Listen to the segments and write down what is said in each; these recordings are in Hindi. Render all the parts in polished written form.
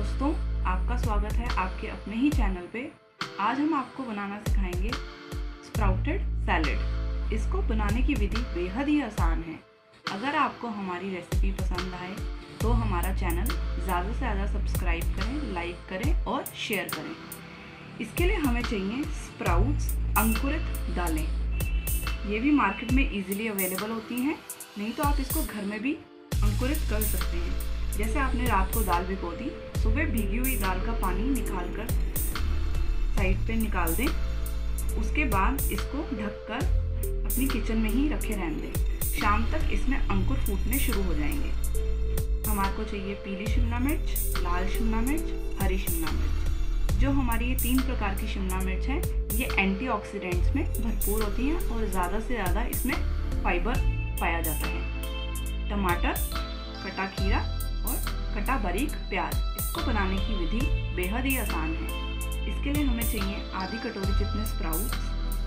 दोस्तों, आपका स्वागत है आपके अपने ही चैनल पे। आज हम आपको बनाना सिखाएंगे स्प्राउटेड सैलेड। इसको बनाने की विधि बेहद ही आसान है। अगर आपको हमारी रेसिपी पसंद आए तो हमारा चैनल ज़्यादा से ज़्यादा सब्सक्राइब करें, लाइक करें और शेयर करें। इसके लिए हमें चाहिए स्प्राउट्स, अंकुरित दालें। ये भी मार्केट में इजीली अवेलेबल होती हैं, नहीं तो आप इसको घर में भी अंकुरित कर सकते हैं। जैसे आपने रात को दाल भिगो दी, सुबह भीगी हुई दाल का पानी निकाल कर साइड पे निकाल दें। उसके बाद इसको ढककर अपनी किचन में ही रखे रहने दें। शाम तक इसमें अंकुर फूटने शुरू हो जाएंगे। हमारे को चाहिए पीली शिमला मिर्च, लाल शिमला मिर्च, हरी शिमला मिर्च। जो हमारी ये 3 प्रकार की शिमला मिर्च है, ये एंटीऑक्सीडेंट्स में भरपूर होती हैं और ज़्यादा से ज़्यादा इसमें फाइबर पाया जाता है। टमाटर, कटा खीरा और कटा बारीक प्याज। इसको बनाने की विधि बेहद ही आसान है। इसके लिए हमें चाहिए आधी कटोरी जितने स्प्राउट्स,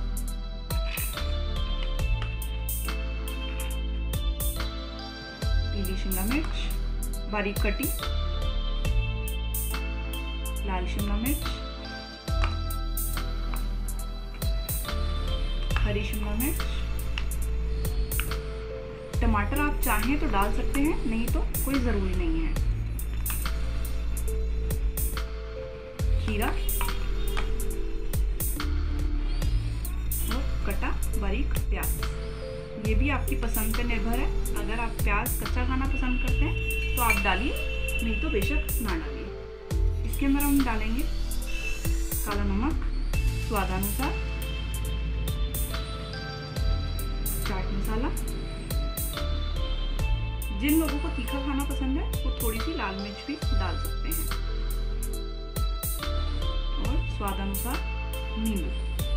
पीली शिमला मिर्च बारीक कटी, लाल शिमला मिर्च, हरी शिमला मिर्च। टमाटर आप चाहें तो डाल सकते हैं, नहीं तो कोई ज़रूरी नहीं है। खीरा और कटा बारीक प्याज। ये भी आपकी पसंद पर निर्भर है। अगर आप प्याज कच्चा खाना पसंद करते हैं तो आप डालिए, नहीं तो बेशक ना डालिए। इसके अंदर हम डालेंगे काला नमक, स्वादानुसार, चाट मसाला। जिन लोगों को तीखा खाना पसंद है वो थोड़ी सी लाल मिर्च भी डाल सकते हैं, और स्वादानुसार नींबू।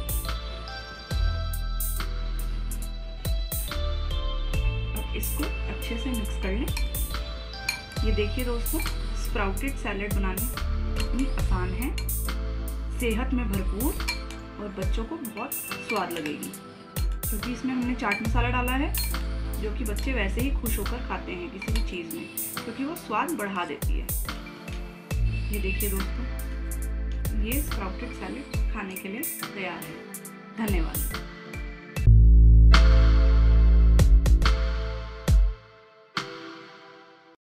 अब इसको अच्छे से मिक्स कर लें। ये देखिए दोस्तों, स्प्राउटेड सैलेड बनानी इतनी आसान है, सेहत में भरपूर और बच्चों को बहुत स्वाद लगेगी, क्योंकि इसमें हमने चाट मसाला डाला है, जो कि बच्चे वैसे ही खुश होकर खाते हैं किसी भी चीज़ में, क्योंकि वो स्वाद बढ़ा देती है। ये देखिए दोस्तों, ये स्प्राउटेड सैलेड खाने के लिए तैयार है। धन्यवाद।